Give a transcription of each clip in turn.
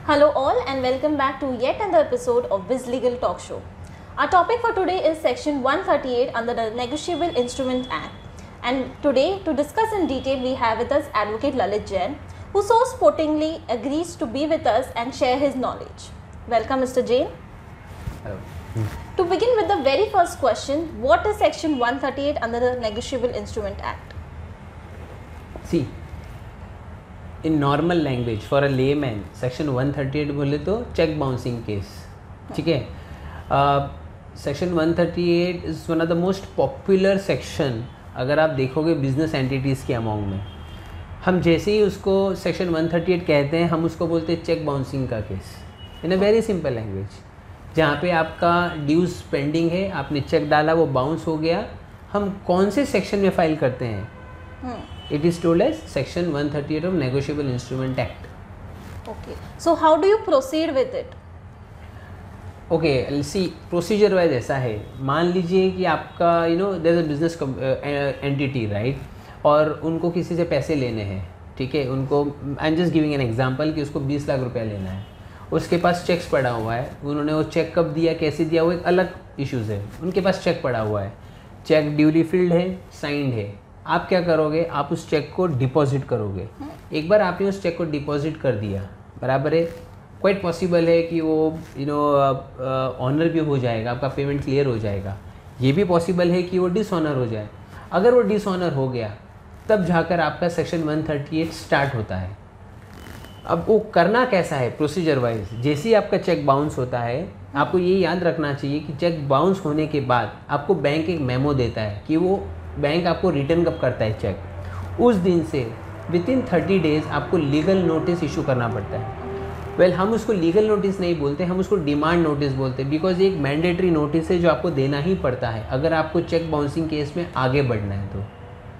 Hello all and welcome back to yet another episode of Biz Legal Talk Show. Our topic for today is Section 138 under the Negotiable Instrument Act. And today to discuss in detail we have with us Advocate Lalit Jain, who so sportingly agrees to be with us and share his knowledge. Welcome Mr. Jain. Hello. To begin with the very first question, what is Section 138 under the Negotiable Instrument Act? See, in normal language for a layman, Section 138 बोले तो check bouncing case, ठीक है. Section 138 is one of the most popular section. अगर आप देखोगे business entities के among में, हम जैसे ही उसको Section 138 कहते हैं, हम उसको बोलते हैं check bouncing का case. In a very simple language, जहाँ पे आपका ड्यूज पेंडिंग है, आपने चेक डाला, वो बाउंस हो गया, हम कौन से सेक्शन में फाइल करते हैं? It is told as Section 138 of Negotiable Instrument Act. Okay. So how do you proceed with it? Okay, see, procedure wise ऐसा है. मान लीजिए कि आपका there is a business entity, right? और उनको किसी से पैसे लेने हैं, ठीक है. उनको I am just giving an example कि उसको 20 लाख रुपया लेना है. उसके पास चेक्स पड़ा हुआ है. उन्होंने वो चेक कब दिया, कैसे दिया, वो एक अलग इश्यूज़ है. उनके पास चेक पड़ा हुआ है, चेक ड्यूली फिल्ड है, साइंड है. आप क्या करोगे? आप उस चेक को डिपॉजिट करोगे. एक बार आपने उस चेक को डिपॉजिट कर दिया, बराबर है, क्वाइट पॉसिबल है कि वो ऑनर भी हो जाएगा, आपका पेमेंट क्लियर हो जाएगा. ये भी पॉसिबल है कि वो डिसऑनर हो जाए. अगर वो डिसऑनर हो गया, तब जाकर आपका सेक्शन 138 स्टार्ट होता है. अब वो करना कैसा है प्रोसीजर वाइज? जैसे ही आपका चेक बाउंस होता है, आपको ये याद रखना चाहिए कि चेक बाउंस होने के बाद आपको बैंक एक मेमो देता है कि वो बैंक आपको रिटर्न कब करता है चेक. उस दिन से विदिन 30 डेज़ आपको लीगल नोटिस इशू करना पड़ता है. हम उसको लीगल नोटिस नहीं बोलते, हम उसको डिमांड नोटिस बोलते हैं, बिकॉज ये एक मैंडेटरी नोटिस है जो आपको देना ही पड़ता है अगर आपको चेक बाउंसिंग केस में आगे बढ़ना है तो.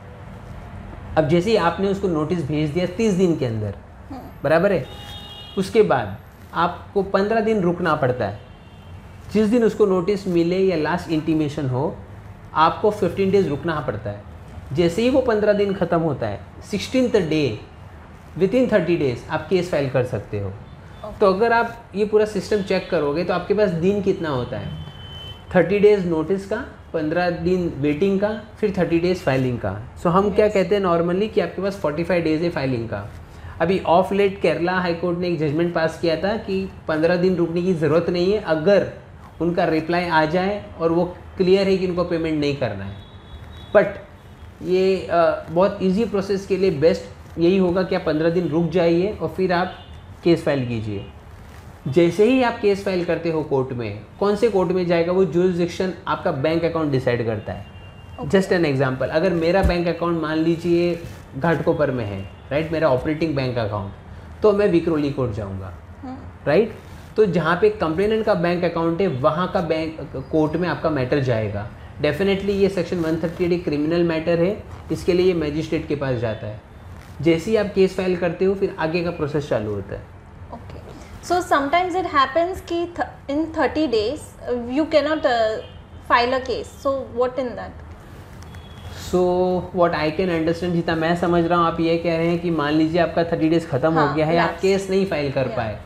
अब जैसे ही आपने उसको नोटिस भेज दिया 30 दिन के अंदर, बराबर है, उसके बाद आपको 15 दिन रुकना पड़ता है. जिस दिन उसको नोटिस मिले या लास्ट इंटीमेशन हो, आपको 15 डेज़ रुकना पड़ता है. जैसे ही वो 15 दिन ख़त्म होता है, 16th डे विदिन 30 डेज़ आप केस फाइल कर सकते हो. तो अगर आप ये पूरा सिस्टम चेक करोगे तो आपके पास दिन कितना होता है? 30 डेज़ नोटिस का, 15 दिन वेटिंग का, फिर 30 डेज़ फाइलिंग का. सो हम क्या कहते हैं नॉर्मली कि आपके पास 45 डेज़ है फाइलिंग का. अभी of late Kerala High Court ने एक जजमेंट पास किया था कि 15 दिन रुकने की ज़रूरत नहीं है अगर उनका रिप्लाई आ जाए और वो क्लियर है कि उनको पेमेंट नहीं करना है. बट ये बहुत इजी प्रोसेस के लिए बेस्ट यही होगा कि आप 15 दिन रुक जाइए और फिर आप केस फाइल कीजिए. जैसे ही आप केस फाइल करते हो कोर्ट में, कौन से कोर्ट में जाएगा वो जुरिसडिक्शन आपका बैंक अकाउंट डिसाइड करता है. जस्ट एन एग्जांपल, अगर मेरा बैंक अकाउंट मान लीजिए घाटकोपर में है, राइट, मेरा ऑपरेटिंग बैंक अकाउंट, तो मैं विक्रोली कोर्ट जाऊँगा, राइट. तो जहाँ पे कंप्लेनेंट का बैंक अकाउंट है वहाँ का बैंक कोर्ट में आपका मैटर जाएगा. डेफिनेटली ये सेक्शन 138 एक क्रिमिनल मैटर है, इसके लिए ये मैजिस्ट्रेट के पास जाता है. जैसे ही आप केस फाइल करते हो फिर आगे का प्रोसेस चालू होता है. Okay. So sometimes it happens कि in 30 days you can not file a case. So what in that? So what I can understand, जितना मैं समझ रहा हूँ, आप ये कह रहे हैं कि मान लीजिए आपका 30 डेज़ ख़त्म हो गया है, आप केस नहीं फाइल कर पाए.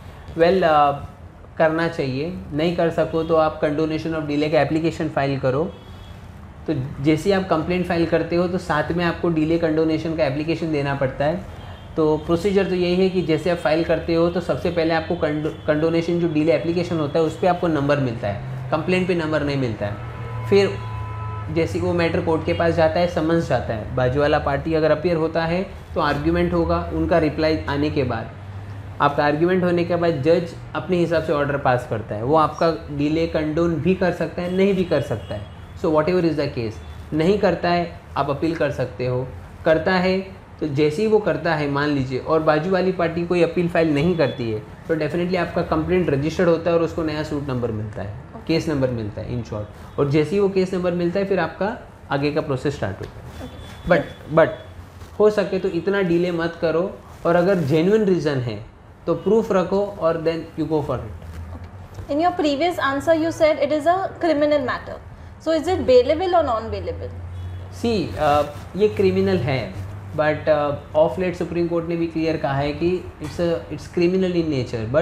करना चाहिए. नहीं कर सको तो आप कंडोनेशन ऑफ डिले का एप्लीकेशन फाइल करो. तो जैसे ही आप कंप्लेंट फाइल करते हो तो साथ में आपको डिले कंडोनेशन का एप्लीकेशन देना पड़ता है. तो प्रोसीजर तो यही है कि जैसे आप फाइल करते हो तो सबसे पहले आपको कंडोनेशन जो डिले एप्लीकेशन होता है उस पर आपको नंबर मिलता है, कंप्लेंट पे नंबर नहीं मिलता है. फिर जैसे वो मैटर कोर्ट के पास जाता है, समन्स जाता है, बाजू वाला पार्टी अगर अपीयर होता है तो आर्ग्यूमेंट होगा. उनका रिप्लाई आने के बाद, आपका आर्ग्यूमेंट होने के बाद जज अपने हिसाब से ऑर्डर पास करता है. वो आपका डिले कंडोन भी कर सकता है, नहीं भी कर सकता है. So whatever is the case. नहीं करता है आप अपील कर सकते हो. करता है तो जैसे ही वो करता है मान लीजिए और बाजू वाली पार्टी कोई अपील फाइल नहीं करती है तो डेफिनेटली आपका कंप्लेंट रजिस्टर्ड होता है और उसको नया सूट नंबर मिलता है, केस नंबर मिलता है इन शॉर्ट. और जैसे ही वो केस नंबर मिलता है फिर आपका आगे का प्रोसेस स्टार्ट होता है. बट हो सके तो इतना डिले मत करो, और अगर जेन्युइन रीज़न है तो प्रूफ रखो और then you go for it. In your previous answer you said it is a criminal matter. So is it bailable or non-bailable? See ये क्रिमिनल है, but of late Supreme Court ने भी clear कहा है कि it's criminal in nature, but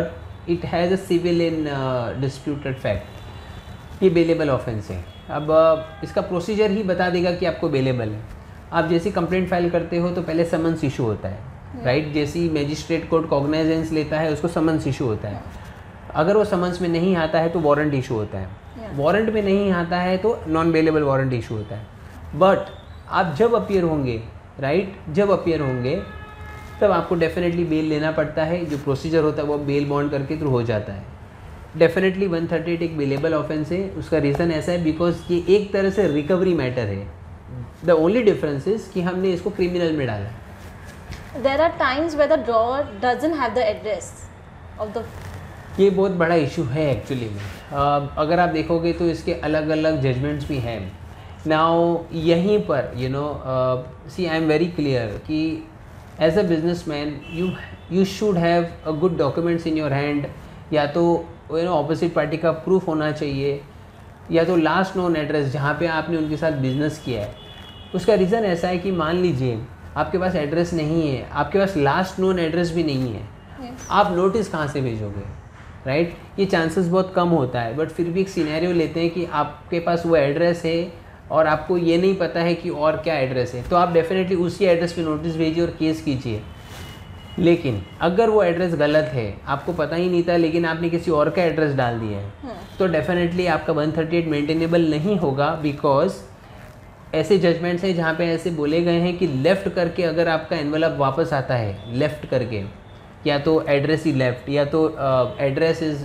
it has a civil in disputed fact, ये bailable offence है। अब इसका प्रोसीजर ही बता देगा कि आपको बेलेबल है। आप जैसी कंप्लेंट फाइल करते हो तो पहले समन्स इशू होता है, राइट? जैसी मैजिस्ट्रेट कोर्ट कॉग्नाइजेंस लेता है उसको समन्स इशू होता है। अगर वो समन्स में नहीं आता है तो वारंट इशू होता है, वारंट में नहीं आता है तो नॉन बेलेबल वारंट इशू होता है। बट आप जब अपीयर होंगे, राइट, जब अपीयर होंगे तब आपको डेफिनेटली बेल लेना पड़ता है। जो प्रोसीजर होता है वो बेल बॉन्ड करके थ्रू हो जाता है। डेफिनेटली 138 एक बेलेबल ऑफेंस है। उसका रीज़न ऐसा है बिकॉज ये एक तरह से रिकवरी मैटर है। द ओनली डिफरेंस इज कि हमने इसको क्रिमिनल में डाला। There are times where the drawer doesn't have the address of the. ये बहुत बड़ा इशू है एक्चुअली में। अगर आप देखोगे तो इसके अलग अलग जजमेंट्स भी हैं। नाउ यहीं पर see I am very clear कि as a businessman you should have a good documents in your hand. या तो ऑपोजिट पार्टी का प्रूफ होना चाहिए, या तो लास्ट नोन एड्रेस जहाँ पे आपने उनके साथ बिजनेस किया है। उसका रीज़न ऐसा है कि मान लीजिए आपके पास एड्रेस नहीं है, आपके पास लास्ट नोन एड्रेस भी नहीं है, आप नोटिस कहाँ से भेजोगे, राइट? ये चांसेस बहुत कम होता है, बट फिर भी एक सिनेरियो लेते हैं कि आपके पास वो एड्रेस है और आपको ये नहीं पता है कि और क्या एड्रेस है, तो आप डेफिनेटली उसी एड्रेस पे नोटिस भेजिए और केस कीजिए। लेकिन अगर वो एड्रेस गलत है, आपको पता ही नहीं था लेकिन आपने किसी और का एड्रेस डाल दिया है, तो डेफिनेटली आपका 138 मेंटेनेबल नहीं होगा। बिकॉज ऐसे जजमेंट्स हैं जहाँ पे ऐसे बोले गए हैं कि लेफ़्ट करके अगर आपका एनवलप वापस आता है, लेफ़्ट करके, या तो एड्रेस ही लेफ़्ट, या तो एड्रेस इज़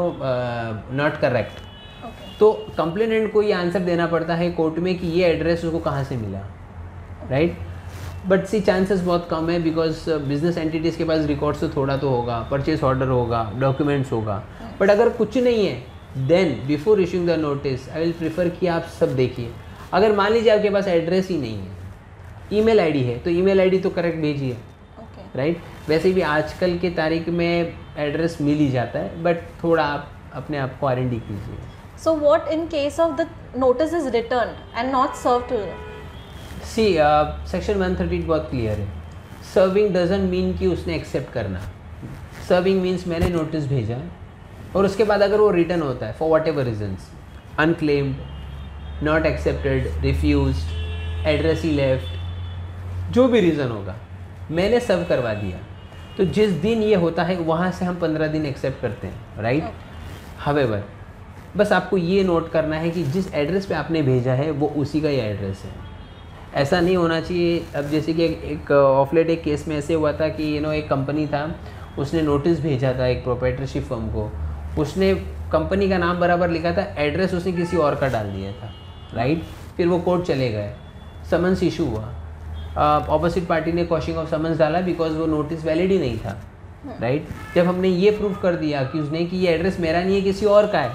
नॉट करेक्ट, तो कंप्लेनेंट को ये आंसर देना पड़ता है कोर्ट में कि ये एड्रेस उसको कहाँ से मिला, राइट? बट सी चांसेस बहुत कम है बिकॉज बिजनेस एंटिटीज़ के पास रिकॉर्ड्स तो थोड़ा तो होगा, परचेस ऑर्डर होगा, डॉक्यूमेंट्स होगा। बट अगर कुछ नहीं है then before issuing the notice I will prefer कि आप सब देखिए। अगर मान लीजिए आपके पास एड्रेस ही नहीं है, ईमेल आईडी है, तो ईमेल आईडी तो करेक्ट भेजिए, राइट? वैसे भी आजकल के तारीख में एड्रेस मिल ही जाता है, बट थोड़ा आप अपने आप को R&D कीजिए। So what in case of the notice is returned and not served to them? See section 138 बहुत क्लियर है। सर्विंग डजंट मीन कि उसने एक्सेप्ट करना। सर्विंग मीन्स मैंने नोटिस भेजा और उसके बाद अगर वो रिटर्न होता है for whatever reasons, unclaimed, not accepted, refused, address ही लेफ्ट, जो भी रीज़न होगा, मैंने सर्व करवा दिया, तो जिस दिन ये होता है वहाँ से हम 15 दिन एक्सेप्ट करते हैं, राइट? हावेवर बस आपको ये नोट करना है कि जिस एड्रेस पे आपने भेजा है वो उसी का ही एड्रेस है। ऐसा नहीं होना चाहिए। अब जैसे कि एक ऑफ लेट एक केस में ऐसे हुआ था कि एक कंपनी था, उसने नोटिस भेजा था एक प्रोप्राइटरशिप फर्म को, उसने कंपनी का नाम बराबर लिखा था, एड्रेस उसने किसी और का डाल दिया था, राइट? फिर वो कोर्ट चले गए, समन्स इशू हुआ, ऑपोजिट पार्टी ने कॉशिंग ऑफ समन्स डाला बिकॉज वो नोटिस वैलिड ही नहीं था, राइट? जब हमने ये प्रूफ कर दिया कि उसने कि ये एड्रेस मेरा नहीं है किसी और का है,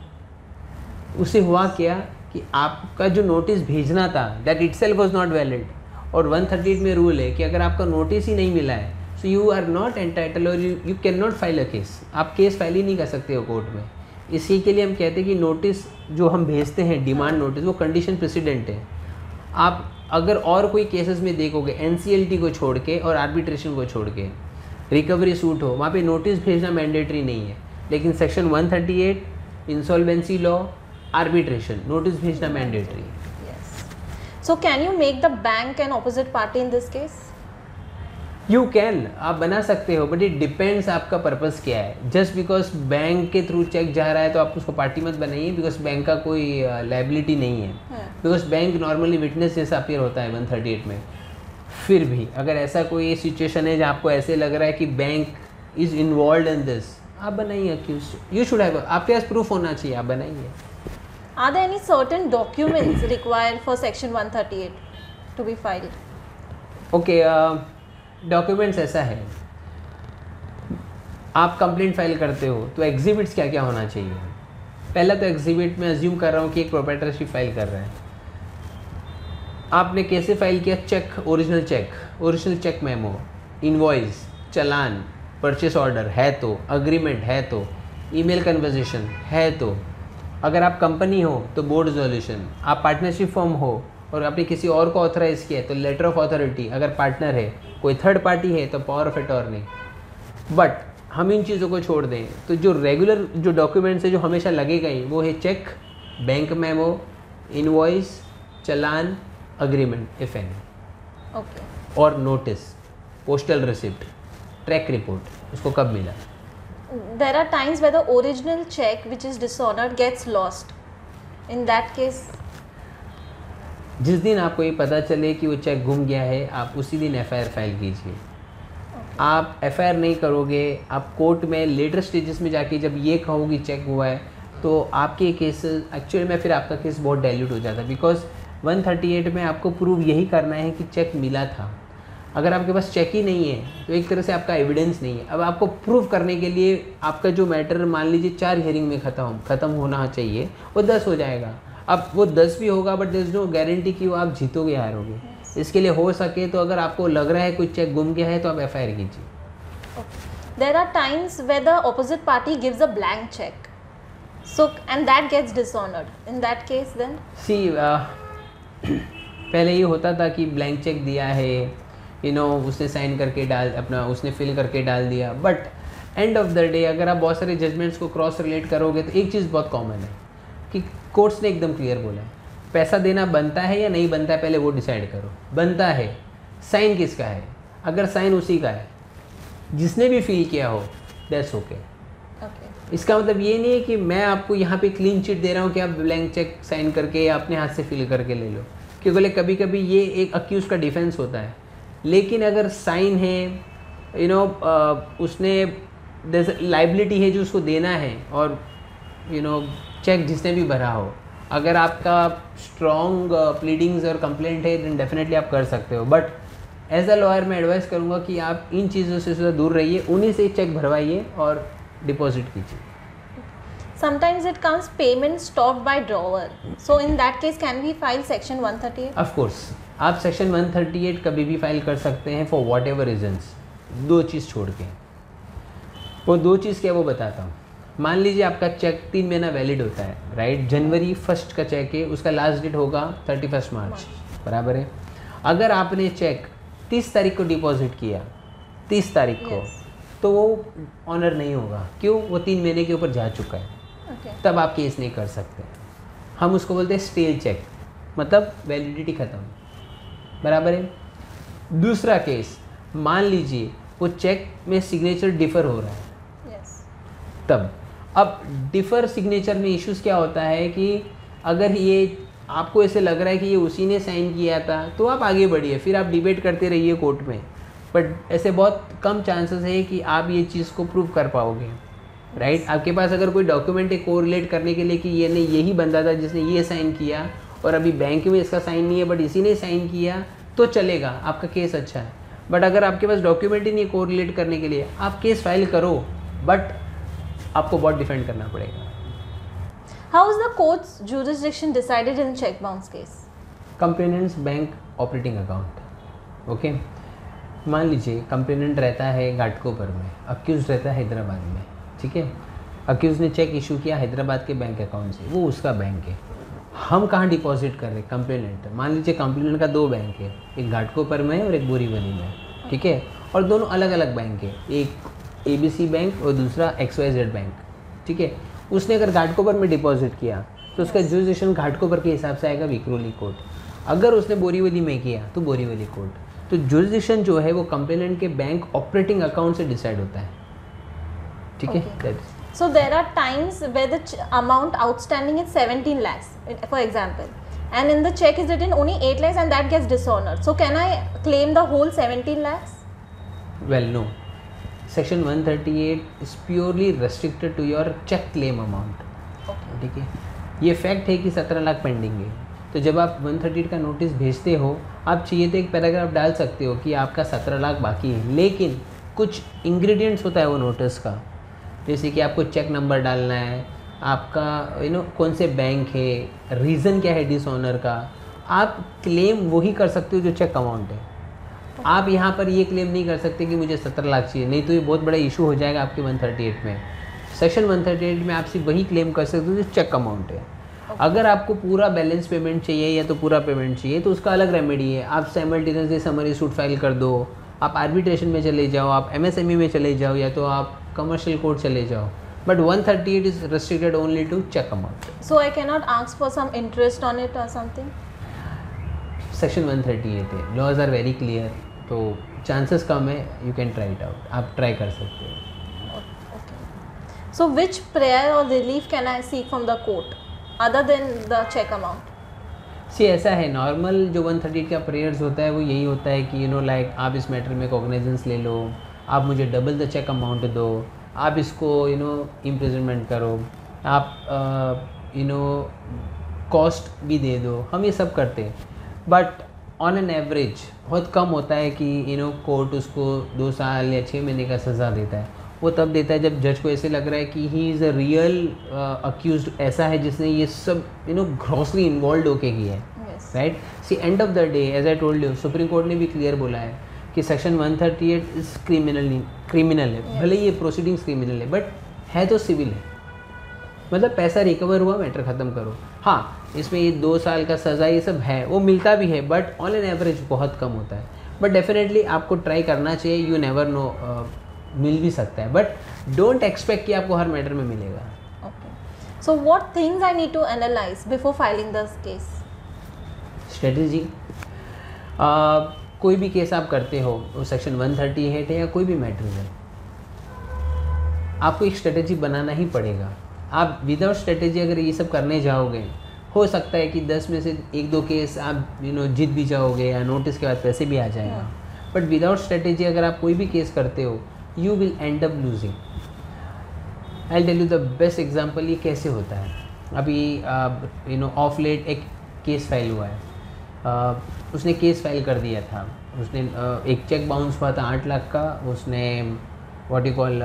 उससे हुआ क्या कि आपका जो नोटिस भेजना था that itself was not valid. और 138 में रूल है कि अगर आपका नोटिस ही नहीं मिला है so you are not entitle और you can not file a case. आप केस फाइल ही नहीं कर सकते हो कोर्ट में। इसी के लिए हम कहते हैं कि नोटिस जो हम भेजते हैं, डिमांड नोटिस, वो कंडीशन प्रेसिडेंट है। आप अगर और कोई केसेस में देखोगे NCLT को छोड़ के और आर्बिट्रेशन को छोड़ के, रिकवरी सूट हो, वहाँ पे नोटिस भेजना मैंडेटरी नहीं है। लेकिन section 138 insolvency law, arbitration, notice भेजना mandatory. Yes. So can you make the bank an opposite party in this case? You can, आप बना सकते हो, बट इट डिपेंड्स आपका पर्पस क्या है। जस्ट बिकॉज बैंक के थ्रू चेक जा रहा है तो आप उसको पार्टी मत बनाइए, बिकॉज बैंक का कोई लाइबिलिटी नहीं है, बिकॉज बैंक नॉर्मली विटनेस जैसा अपीयर होता है 138 में। फिर भी अगर ऐसा कोई सिचुएशन है जहाँ आपको ऐसे लग रहा है कि bank is involve in this, आप बनाइए अक्यूज। यू शुड हैव, आपके पास प्रूफ होना चाहिए, आप बनाइए। Are there any certain documents required for section 138 to be filed? Okay, documents ऐसा है, आप कंप्लेंट फाइल करते हो तो एग्जिबिट्स क्या क्या होना चाहिए। पहला तो एग्जिबिट में अज्यूम कर रहा हूँ कि एक प्रोप्राइटरशिप फाइल कर रहा है। आपने कैसे फाइल किया? Cheque, original cheque memo, invoice, challan, purchase order है तो, अग्रीमेंट है तो, ईमेल कन्वर्सेशन है तो, अगर आप कंपनी हो तो बोर्ड रेजोल्यूशन, आप पार्टनरशिप फर्म हो और आपने किसी और को ऑथराइज़ किया है तो लेटर ऑफ अथॉरिटी, अगर पार्टनर है, कोई थर्ड पार्टी है तो पावर ऑफ अटॉर्नी। बट हम इन चीज़ों को छोड़ दें तो जो रेगुलर जो डॉक्यूमेंट्स है जो हमेशा लगेगा ही वो है cheque, bank memo, invoice, challan, agreement if any, okay. और notice, postal receipt, track report उसको कब मिला। There are times where the original check which is dishonored gets lost. In that case, जिस दिन आपको ये पता चले कि वो चेक गुम गया है आप उसी दिन एफआईआर फाइल कीजिए। आप एफआईआर नहीं करोगे, आप कोर्ट में लेटर स्टेजेस में जाके जब ये कहोगे चेक हुआ है तो आपके केस एक्चुअली में फिर आपका केस बहुत डाइल्यूट हो जाता है, बिकॉज 138 में आपको प्रूव यही करना है कि चेक मिला था। अगर आपके पास चेक ही नहीं है तो एक तरह से आपका एविडेंस नहीं है। अब आपको प्रूव करने के लिए आपका जो मैटर मान लीजिए 4 हियरिंग में ख़त्म होना चाहिए वो 10 हो जाएगा। अब वो 10 भी होगा but there is no guarantee कि वो आप जीतोगे हारोगे। इसके लिए हो सके तो अगर आपको लग रहा है कोई चेक गुम गया है तो आप एफआईआर कीजिए। there are times where the opposite party gives a blank check, so and that gets dishonored. In that case, then पहले ये होता था कि ब्लैंक चेक दिया है, उसने साइन करके उसने फिल करके डाल दिया, but end of the day अगर आप बहुत सारे जजमेंट्स को क्रॉस रिलेट करोगे तो एक चीज़ बहुत कॉमन है कि कोर्ट्स ने एकदम क्लियर बोला है पैसा देना बनता है या नहीं बनता है, पहले वो डिसाइड करो। बनता है, साइन किसका है? अगर साइन उसी का है जिसने भी फिल किया हो, दैट्स ओके। इसका मतलब ये नहीं है कि मैं आपको यहाँ पे क्लीन चिट दे रहा हूँ कि आप ब्लैंक चेक साइन करके या अपने हाथ से फिल करके ले लो, क्योंकि कभी कभी ये एक अक्यूज का डिफेंस होता है। लेकिन अगर साइन है, उसने लाइबिलिटी है जो उसको देना है, और चेक जिसने भी भरा हो, अगर आपका स्ट्रॉन्ग प्लीडिंग्स और कंप्लेंट है देन डेफिनेटली आप कर सकते हो। बट एज अ लॉयर मैं एडवाइस करूँगा कि आप इन चीज़ों से दूर रहिए, उन्हीं से चेक भरवाइए और डिपॉजिट कीजिए। Sometimes it comes payment stopped by drawer. So in that case, can we file section 138? Of course, आप सेक्शन 138 कभी भी फाइल कर सकते हैं फॉर वॉट एवर रीजन्स। 2 चीज़ छोड़ के, वो 2 चीज़ क्या वो बताता हूँ। मान लीजिए आपका चेक 3 महीना वैलिड होता है, राइट? जनवरी 1 का चेक है, उसका लास्ट डेट होगा 31 मार्च, बराबर है। अगर आपने चेक 30 तारीख को डिपॉजिट किया, 30 तारीख को, तो वो ऑनर नहीं होगा। क्यों? वो 3 महीने के ऊपर जा चुका है। तब आप केस नहीं कर सकते। हम उसको बोलते हैं स्टेल चेक, मतलब वैलिडिटी ख़त्म, बराबर है। दूसरा केस, मान लीजिए वो चेक में सिग्नेचर डिफ़र हो रहा है, तब अब डिफ़र सिग्नेचर में इश्यूज़ क्या होता है कि अगर ये आपको ऐसे लग रहा है कि ये उसी ने साइन किया था तो आप आगे बढ़िए, फिर आप डिबेट करते रहिए कोर्ट में, बट ऐसे बहुत कम चांसेस है कि आप ये चीज़ को प्रूव कर पाओगे, राइट? आपके पास अगर कोई डॉक्यूमेंट है कोरिलेट करने के लिए कि ये नहीं, यही बंदा था जिसने ये साइन किया और अभी बैंक में इसका साइन नहीं है बट इसी ने साइन किया, तो चलेगा, आपका केस अच्छा है। बट अगर आपके पास डॉक्यूमेंट ही नहीं है कोरिलेट करने के लिए, आप केस फाइल करो बट आपको बहुत डिफेंड करना पड़ेगा। How is the court's jurisdiction decided in check bounce case? Complainants bank operating account, okay. मान लीजिए कंप्लेनेंट रहता है घाटकोपर में, अक्यूज रहता है हैदराबाद में, ठीक है। अक्यूज ने चेक इशू किया हैदराबाद के बैंक अकाउंट से, वो उसका बैंक है। हम कहाँ डिपॉजिट कर रहे हैं? कंप्लेनेंट। मान लीजिए कंप्लेनेंट का 2 बैंक है, एक घाटकोपर में है और एक बोरीवली में, ठीक है, और दोनों अलग अलग बैंक है, एक ABC बैंक और दूसरा XYZ बैंक, ठीक है। उसने अगर घाटकोपर में डिपॉजिट किया तो उसका जुरिसडिक्शन घाटकोपर के हिसाब से आएगा विक्रोली कोर्ट। अगर उसने बोरीवली में किया तो बोरीवली कोर्ट। तो जुरिसडिक्शन जो है वो कंप्लेनेंट के बैंक ऑपरेटिंग अकाउंट से डिसाइड होता है, ठीक है। So there are times where the amount outstanding is 17 lakhs, for example, and in the check is written only 8 lakhs and that gets dishonored. So can I claim the whole 17 lakhs? Well, no. Section 138 is purely restricted to your check claim amount. ठीक है, ये fact है कि 17 lakh pending है। तो जब आप 138 का नोटिस भेजते हो, आप चाहिए तो एक पैराग्राफ डाल सकते हो कि आपका 17 लाख बाकी है, लेकिन कुछ इंग्रेडिएंट्स होता है वो नोटिस का, जैसे कि आपको चेक नंबर डालना है, आपका कौन से बैंक है, रीज़न क्या है डिसऑनर का। आप क्लेम वही कर सकते हो जो चेक अमाउंट है। आप यहाँ पर ये क्लेम नहीं कर सकते कि मुझे 17 लाख चाहिए, नहीं तो ये बहुत बड़ा इशू हो जाएगा आपके 138 में। सेक्शन 138 में आप सिर्फ वही क्लेम कर सकते हो जो चेक अमाउंट है। अगर आपको पूरा बैलेंस पेमेंट चाहिए या तो पूरा पेमेंट चाहिए तो उसका अलग रेमेडी है। आप साइमल्टेनियसली समरी सूट फाइल कर दो, आप आर्बिट्रेशन में चले जाओ, आप MSME में चले जाओ, या तो आप कमर्शियल कोर्ट चले जाओ, but 138 is restricted only to cheque amount. So I cannot ask for some interest on it or something? Section 138 है, लॉज आर वेरी क्लियर, तो चांसेस कम है, you can try it out, आप try कर सकते हो. So which prayer or relief can I seek from the court other than the check amount? सी ऐसा है, नॉर्मल जो 138 का प्रेयर्स होता है वो यही होता है कि लाइक आप इस मैटर में कॉग्निजेंस ले लो, आप मुझे डबल द चेक अमाउंट दो, आप इसको इम्प्रिजनमेंट करो, आप कॉस्ट भी दे दो, हम ये सब करते हैं. बट ऑन एन एवरेज बहुत कम होता है कि कोर्ट उसको 2 साल या 6 महीने का सज़ा देता है. वो तब देता है जब जज को ऐसे लग रहा है कि he is a real accused, ऐसा है जिसने ये सब ग्रॉसली इन्वॉल्व होके किया है. Right. See end of the day as I told you, Supreme Court ने भी क्लियर बोला है कि सेक्शन 138 इज क्रिमिनल है. भले ये प्रोसीडिंग्स क्रिमिनल है, बट है तो सिविल है, मतलब पैसा रिकवर हुआ, मैटर ख़त्म करो. हाँ, इसमें ये 2 साल का सज़ा ये सब है, वो मिलता भी है, बट ऑन एन एवरेज बहुत कम होता है. बट डेफिनेटली आपको ट्राई करना चाहिए, यू नेवर नो, मिल भी सकता है, बट डोंट एक्सपेक्ट कि आपको हर मैटर में मिलेगा. Okay. So what things I need to analyse before filing this case? Strategy. कोई भी केस आप करते हो, वो सेक्शन 138 है या कोई भी मैटर है, आपको एक स्ट्रेटजी बनाना ही पड़ेगा. आप विदाउट स्ट्रेटजी अगर ये सब करने जाओगे, हो सकता है कि 10 में से 1-2 केस आप जीत भी जाओगे या नोटिस के बाद पैसे भी आ जाएगा. बट विदाउट स्ट्रेटजी अगर आप कोई भी केस करते हो, you will end up losing. I tell you the best example ये कैसे होता है. अभी ऑफ लेट एक केस फाइल हुआ है. उसने केस फाइल कर दिया था, उसने एक चेक बाउंस हुआ था 8 लाख का, उसने व्हाट यू कॉल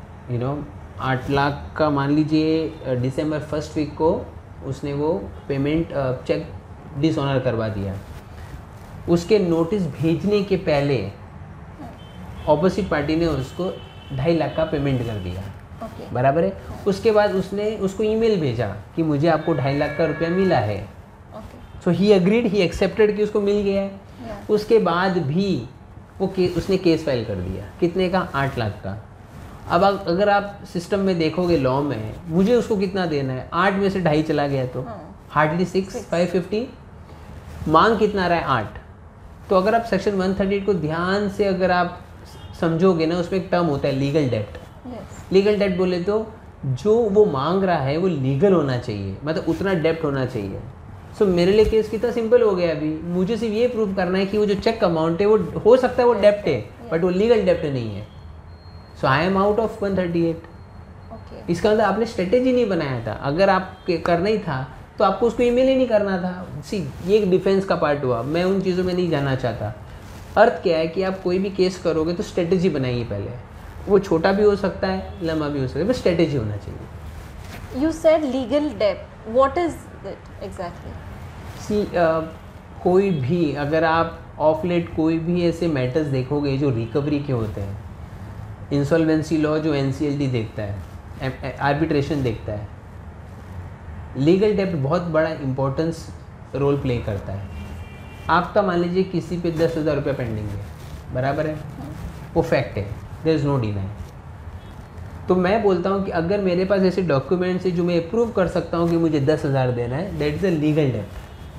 8 लाख का मान लीजिए दिसंबर 1st वीक को उसने वो पेमेंट चेक डिसऑनर करवा दिया. उसके नोटिस भेजने के पहले ऑपोजिट पार्टी ने उसको 2.5 लाख का पेमेंट कर दिया. बराबर है. उसके बाद उसने उसको ईमेल भेजा कि मुझे आपको 2.5 लाख का रुपया मिला है. सो ही अग्रीड, ही एक्सेप्टेड कि उसको मिल गया है. उसके बाद भी उसने केस फाइल कर दिया. कितने का? 8 लाख का. अब अगर आप सिस्टम में देखोगे, लॉ में, मुझे उसको कितना देना है? 8 में से 2.5 चला गया तो हार्डली 550. मांग कितना रहा है? 8. तो अगर आप सेक्शन 138 को ध्यान से अगर आप समझोगे ना, उसमें एक टर्म होता है लीगल डेप्ट. लीगल डेप्ट बोले तो जो वो मांग रहा है वो लीगल होना चाहिए, मतलब उतना डेप्ट होना चाहिए. सो मेरे लिए केस कितना सिंपल हो गया. अभी मुझे सिर्फ ये प्रूव करना है कि वो जो चेक अमाउंट है वो हो सकता है वो डेप्ट है, बट वो लीगल डेप्ट नहीं है. So I am out of 138. इसका मतलब आपने स्ट्रेटेजी नहीं बनाया था. अगर आप करना ही था तो आपको उसको ईमेल ही नहीं करना था. सी, ये एक डिफेंस का पार्ट हुआ. मैं उन चीज़ों में नहीं जाना चाहता. अर्थ क्या है कि आप कोई भी केस करोगे तो स्ट्रेटेजी बनाइए पहले. वो छोटा भी हो सकता है, लंबा भी हो सकता है, बस स्ट्रेटेजी होना चाहिए. यू सेड लीगल डेप्ट, what is it exactly? See, कोई भी अगर आप ऑफ लेट कोई भी ऐसे मैटर्स देखोगे जो रिकवरी के होते हैं, इंसॉल्वेंसी लॉ जो NCLT देखता है, आर्बिट्रेशन देखता है, लीगल डेप्ट बहुत बड़ा इम्पोर्टेंस रोल प्ले करता है. आपका मान लीजिए किसी पे 10,000 रुपये पेंडिंग है, बराबर है, वो फैक्ट है, देयर इज़ नो डिनाई. तो मैं बोलता हूँ कि अगर मेरे पास ऐसे डॉक्यूमेंट्स है जो मैं प्रूव कर सकता हूँ कि मुझे 10,000 देना है, दैट इज़ अ लीगल डेप्ट.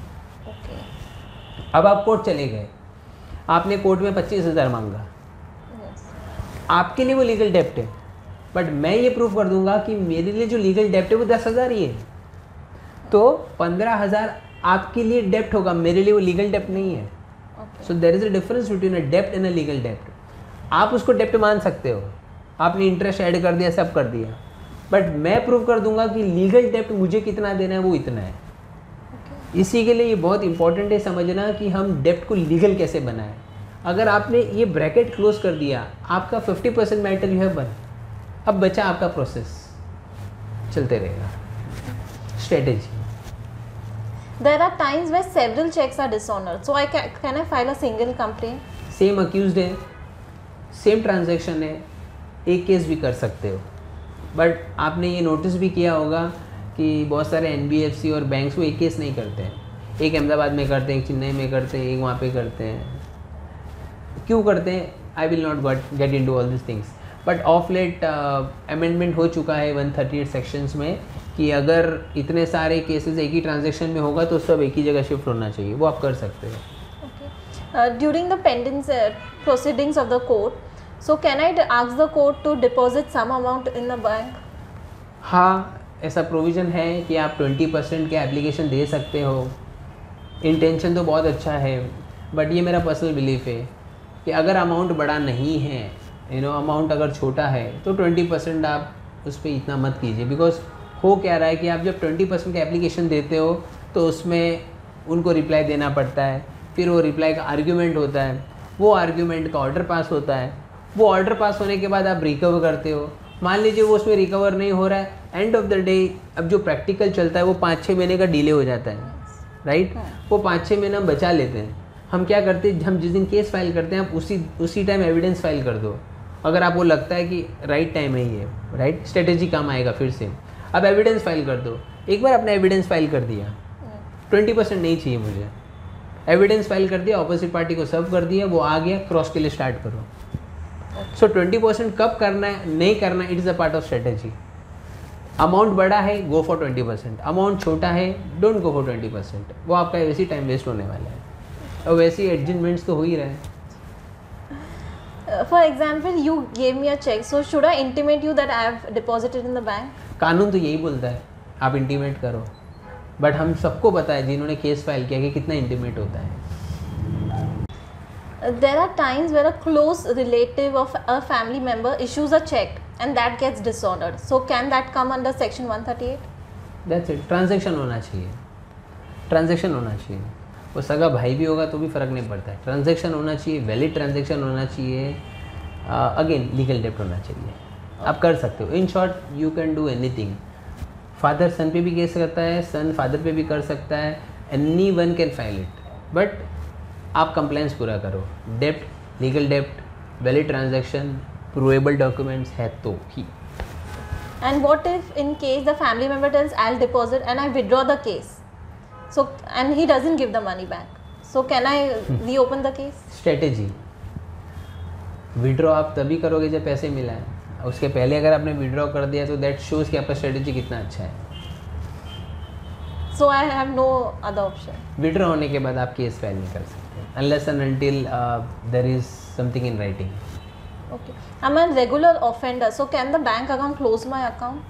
अब आप कोर्ट चले गए, आपने कोर्ट में 25,000 मांगा, आपके लिए वो लीगल डेप्ट है. बट मैं ये प्रूव कर दूंगा कि मेरे लिए जो लीगल डेप्ट है वो 10,000 ही है, तो 15,000 आपके लिए डेप्ट होगा, मेरे लिए वो लीगल डेप्ट नहीं है. So there is a difference between a dept and a legal डेप्ट. आप उसको डेप्ट मान सकते हो, आपने इंटरेस्ट ऐड कर दिया, सब कर दिया, बट मैं प्रूव कर दूंगा कि लीगल डेप्ट मुझे कितना देना है वो इतना है. इसी के लिए ये बहुत इंपॉर्टेंट है समझना कि हम डेप्ट को लीगल कैसे बनाएं. अगर आपने ये ब्रैकेट क्लोज कर दिया, आपका 50% मैटर यू हैव बन. अब बचा आपका प्रोसेस, चलते रहेगा. Strategy. There are times where several checks are dishonored. So can I file a single complaint? Same accused है, सेम ट्रांजैक्शन है, एक केस भी कर सकते हो. बट आपने ये नोटिस भी किया होगा कि बहुत सारे NBFC और बैंक्स वो एक केस नहीं करते हैं. एक अहमदाबाद में करते हैं, एक चेन्नई में करते हैं, एक वहाँ पे करते हैं. क्यों करते हैं? I will not get into all this things. But of late amendment हो चुका है 138 सेक्शंस में कि अगर इतने सारे केसेस एक ही ट्रांजैक्शन में होगा तो सब एक ही जगह शिफ्ट होना चाहिए, वो आप कर सकते हो. During the pending proceedings of the court, so can I ask the court to deposit some amount in the bank? हाँ, ऐसा प्रोविज़न है कि आप 20% के एप्लीकेशन दे सकते हो. इंटेंशन तो बहुत अच्छा है, बट ये मेरा पर्सनल बिलीफ है कि अगर अमाउंट बड़ा नहीं है, अमाउंट अगर छोटा है तो 20% आप उस पर इतना मत कीजिए. बिकॉज हो क्या रहा है कि आप जब 20% का एप्लीकेशन देते हो तो उसमें उनको रिप्लाई देना पड़ता है, फिर वो रिप्लाई का आर्ग्यूमेंट होता है, वो आर्ग्यूमेंट का ऑर्डर पास होता है, वो ऑर्डर पास होने के बाद आप रिकवर करते हो. मान लीजिए वो उसमें रिकवर नहीं हो रहा है, एंड ऑफ द डे अब जो प्रैक्टिकल चलता है वो 5-6 महीने का डिले हो जाता है, राइट. वो 5-6 महीने हम बचा लेते हैं. हम क्या करते हैं, हम जिस दिन केस फाइल करते हैं आप उसी टाइम एविडेंस फाइल कर दो. अगर आपको लगता है कि राइट टाइम है ये, राइट स्ट्रेटेजी काम आएगा, फिर से अब एविडेंस फाइल कर दो. एक बार अपना एविडेंस फाइल कर दिया, 20% नहीं चाहिए मुझे, एविडेंस फाइल कर दिया, ऑपोजिट पार्टी को सर्व कर दिया, वो आ गया, क्रॉस के लिए स्टार्ट करो. सो 20% कब करना है, नहीं करना, it is a part of strategy. Amount बड़ा है, गो फॉर 20%. अमाउंट छोटा है, डोंट गो फॉर 20%. वो आपका वैसे ही टाइम वेस्ट होने वाला है, और वैसे ही एडजस्टमेंट्स तो हो ही रहे हैं. For example, you gave me a check, so should I intimate you that I have deposited in the bank? कानून तो यही बोलता है आप इंटीमेट करो, बट हम सबको पता है जिन्होंने केस फाइल किया कि कितना इंटीमेट होता है. There are times where a close relative of a family member issues a check and that gets dishonored. So can that come under section 138? That's it. Transaction होना चाहिए, ट्रांजेक्शन होना चाहिए. वो सगा भाई भी होगा तो भी फ़र्क नहीं पड़ता है. ट्रांजेक्शन होना चाहिए, वैलिड ट्रांजेक्शन होना चाहिए. अगेन लीगल डेप्ट होना चाहिए. आप कर सकते हो. In short you can do anything. Father son पे भी केस करता है, सन फादर पे भी कर सकता है. Anyone can file it, but आप कंप्लेंट्स पूरा करो. डेप्ट, लीगल डेप्ट, वैलिड ट्रांजैक्शन, प्रूवेबल डॉक्यूमेंट्स है तो ही. And what if in case the family member tells I'll deposit and I withdraw the case, so and he doesn't give the money back, so can I reopen the case? Strategy, withdraw आप तभी करोगे जब पैसे मिला है. उसके पहले अगर आपने विड्रॉ कर दिया तो दैट शोज़ कि आपका स्ट्रेटेजी कितना अच्छा है. So I have no other option. Withdraw होने के बाद आप केस फाइल नहीं कर सकते unless and until there is something in writing. Okay. I'm a regular offender, so can the bank account close my account?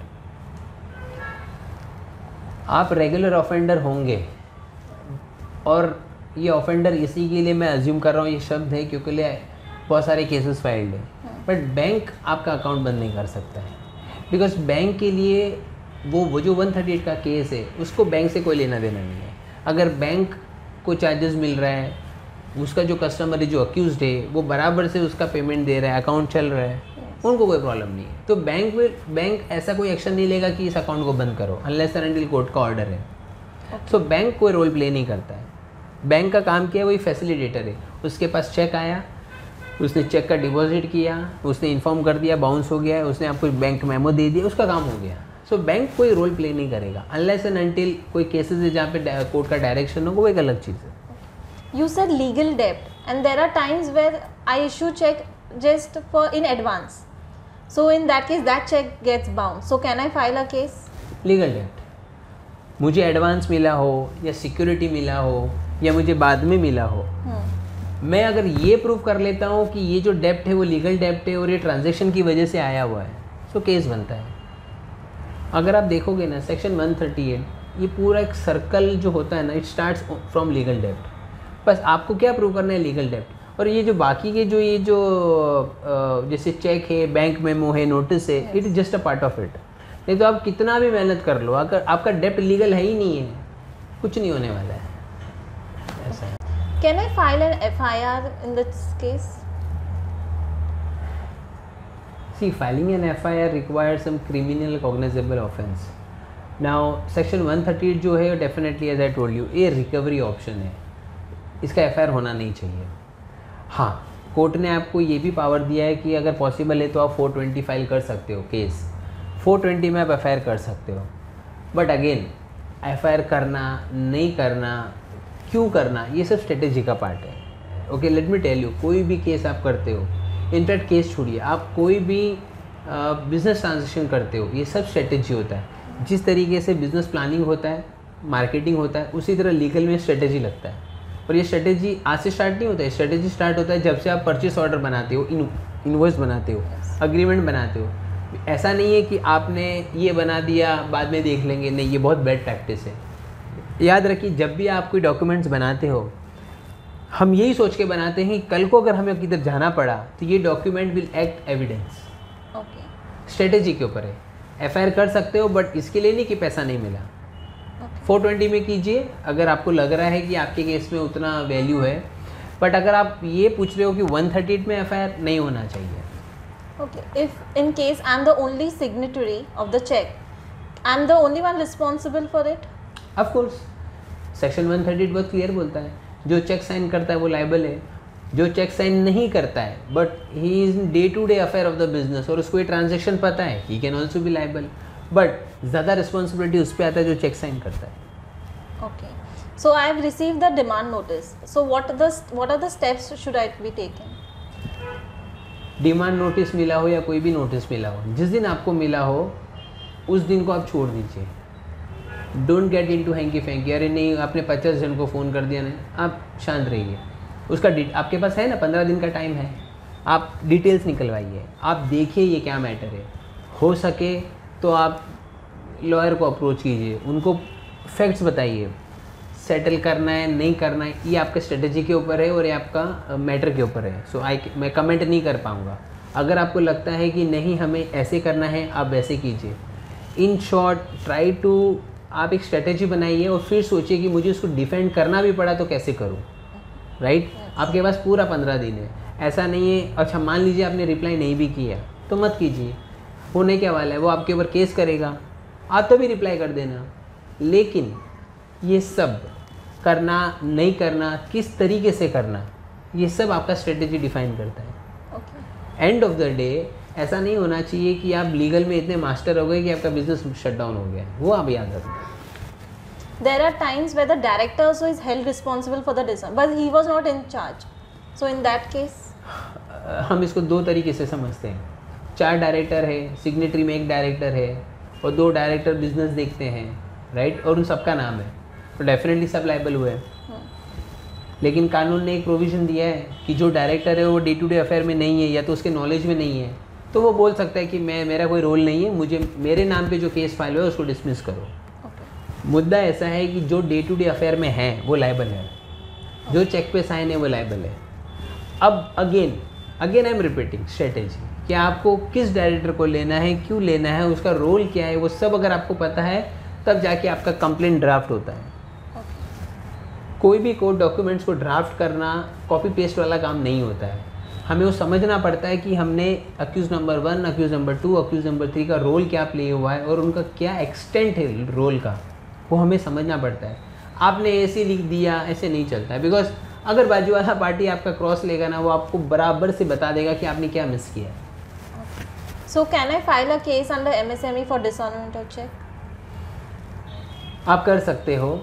आप रेगुलर ऑफेंडर होंगे, और ये ऑफेंडर इसी के लिए मैं अज्यूम कर रहा हूँ ये शब्द है क्योंकि लिए बहुत सारे केसेस फाइल्ड है. बट बैंक आपका अकाउंट बंद नहीं कर सकता है, बिकॉज बैंक के लिए वो जो 138 का केस है उसको बैंक से कोई लेना देना नहीं है. अगर बैंक को चार्जेस मिल रहा है, उसका जो कस्टमर है जो अक्यूज्ड है वो बराबर से उसका पेमेंट दे रहा है, अकाउंट चल रहा है, उनको कोई प्रॉब्लम नहीं है. तो बैंक ऐसा कोई एक्शन नहीं लेगा कि इस अकाउंट को बंद करो अनलेस एंड अनटिल कोर्ट का ऑर्डर है. सो बैंक कोई रोल प्ले नहीं करता है. बैंक का काम क्या है, वही फैसिलिटेटर है. उसके पास चेक आया, उसने चेक का डिपॉजिट किया, उसने इन्फॉर्म कर दिया बाउंस हो गया है, उसने आपको बैंक मेमो दे दिया, उसका काम हो गया. सो बैंक कोई रोल प्ले नहीं करेगा अनलेस एंड अनटिल कोई केसेस है जहाँ पे कोर्ट का डायरेक्शन हो, वो एक अलग चीज़ है. You said legal debt, and there are times where I issue check just for in advance. So in that case, that check gets bounced. So can I file a case? Legal डेप्ट, मुझे advance मिला हो या security मिला हो या मुझे बाद में मिला हो, मैं अगर ये प्रूव कर लेता हूँ कि ये जो डेप्ट है वो लीगल डेप्ट है और ये ट्रांजैक्शन की वजह से आया हुआ है, तो केस बनता है. अगर आप देखोगे ना सेक्शन 138, ये पूरा एक सर्कल जो होता है ना, इट स्टार्ट्स फ्रॉम लीगल डेप्ट. बस आपको क्या प्रूव करना है, लीगल डेप्ट. और ये जो बाकी के जो जैसे चेक है, बैंक मेमो है, नोटिस है, it is just a part of it. नहीं तो आप कितना भी मेहनत कर लो, अगर आपका डेप्ट लीगल है ही नहीं है, कुछ नहीं होने वाला है. ऐसा है. Can I file an FIR in this case? See, filing an FIR requires some criminal cognizable offence. Now, section 138 जो है definitely as I told you, ये रिकवरी ऑप्शन है, इसका FIR होना नहीं चाहिए. हाँ, कोर्ट ने आपको ये भी पावर दिया है कि अगर पॉसिबल है तो आप 420 फाइल कर सकते हो केस. 420 में आप FIR कर सकते हो. बट अगेन FIR करना नहीं करना, क्यों करना, ये सब स्ट्रेटेजी का पार्ट है. Okay, let me tell you, कोई भी केस आप करते हो, इनफैक्ट केस छोड़िए, आप कोई भी बिजनेस ट्रांजेक्शन करते हो, ये सब स्ट्रेटेजी होता है। जिस तरीके से बिजनेस प्लानिंग होता है, मार्केटिंग होता है, उसी तरह लीगल में स्ट्रेटेजी लगता है। और ये स्ट्रेटेजी आज से स्टार्ट नहीं होता है, स्ट्रेटेजी स्टार्ट होता है जब से आप परचेस ऑर्डर बनाते हो, इनवॉइस बनाते हो, अग्रीमेंट बनाते हो। ऐसा नहीं है कि आपने ये बना दिया बाद में देख लेंगे, नहीं, ये बहुत बैड प्रैक्टिस है। याद रखिए, जब भी आप कोई डॉक्यूमेंट्स बनाते हो, हम यही सोच के बनाते हैं कि कल को अगर हमें किधर जाना पड़ा तो ये document will act evidence. Strategy के ऊपर है। एफआईआर कर सकते हो, बट इसके लिए नहीं कि पैसा नहीं मिला। 420 में कीजिए अगर आपको लग रहा है कि आपके केस में उतना वैल्यू है, बट अगर आप ये पूछ रहे हो कि 138 में एफआईआर नहीं होना चाहिए। Okay, if in case I'm the only signatory of the check, I'm the only one responsible for it? Of course, section 138 बहुत क्लियर बोलता है, जो चेक साइन करता है वो लाइबल है। जो चेक साइन नहीं करता है but he is in day to day affair of the business और उसको ये ट्रांजेक्शन पता है, he can also be liable, but ज़्यादा रिस्पॉन्सिबिलिटी उस पर आता है जो चेक साइन करता है। Okay, so I have received the demand notice. So what are the steps should I be taking? Demand notice मिला हो या कोई भी नोटिस मिला हो, जिस दिन आपको मिला हो उस दिन को आप छोड़ दीजिए। Don't get into hanky panky, अरे नहीं आपने 50 जन को फ़ोन कर दिया, नहीं, आप शांत रहिए। उसका आपके पास है ना 15 दिन का टाइम है, आप डिटेल्स निकलवाइए, आप देखिए ये क्या मैटर है। हो सके तो आप लॉयर को अप्रोच कीजिए, उनको फैक्ट्स बताइए, सेटल करना है नहीं करना है ये आपके स्ट्रेटजी के ऊपर है और ये आपका मैटर के ऊपर है। सो मैं कमेंट नहीं कर पाऊँगा। अगर आपको लगता है कि नहीं हमें ऐसे करना है, आप वैसे कीजिए। इन शॉर्ट ट्राई टू, आप एक स्ट्रेटजी बनाइए और फिर सोचिए कि मुझे उसको डिफेंड करना भी पड़ा तो कैसे करूँ, राइट? आपके पास पूरा 15 दिन है, ऐसा नहीं है। अच्छा मान लीजिए आपने रिप्लाई नहीं भी किया तो मत कीजिए, होने क्या वाला है, वो आपके ऊपर केस करेगा, आप तो भी रिप्लाई कर देना। लेकिन ये सब करना नहीं करना, किस तरीके से करना, ये सब आपका स्ट्रेटजी डिफाइन करता है। एंड ऑफ द डे ऐसा नहीं होना चाहिए कि आप लीगल में इतने मास्टर हो गए कि आपका बिजनेस शट डाउन हो गया, वो आप याद रखना। There are times where the director also is held responsible for the decision, but he was not in charge. So in that case, हम इसको दो तरीके से समझते हैं। 4 डायरेक्टर है, सिग्नेटरी में 1 डायरेक्टर है और 2 डायरेक्टर बिजनेस देखते हैं, राइट? और उन सबका नाम है तो डेफिनेटली सब लाइबल हुए। लेकिन कानून ने एक प्रोविज़न दिया है कि जो डायरेक्टर है वो डे टू डे अफेयर में नहीं है या तो उसके नॉलेज में नहीं है, तो वो बोल सकता है कि मेरा कोई रोल नहीं है, मुझे मेरे नाम पे जो केस फाइल हुआ है उसको डिसमिस करो। मुद्दा ऐसा है कि जो डे टू डे अफेयर में है वो लाइबल है, जो चेक पे साइन है वो लाइबल है। अब again I am repeating strategy कि आपको किस डायरेक्टर को लेना है, क्यों लेना है, उसका रोल क्या है, वो सब अगर आपको पता है तब जाके आपका कंप्लेंट ड्राफ्ट होता है। कोई भी कोर्ट डॉक्यूमेंट्स को ड्राफ्ट करना कॉपी पेस्ट वाला काम नहीं होता है। हमें वो समझना पड़ता है कि हमने accuse number 1, accuse number 2, accuse number 3 का रोल क्या प्ले हुआ है और उनका क्या एक्सटेंट है रोल का, वो हमें समझना पड़ता है। आपने ऐसे लिख दिया, ऐसे नहीं चलता है, बिकॉज अगर बाजू वाला पार्टी आपका क्रॉस लेगा ना, वो आपको बराबर से बता देगा कि आपने क्या मिस किया। So can I file a case under MSME for dishonest of check? आप कर सकते हो।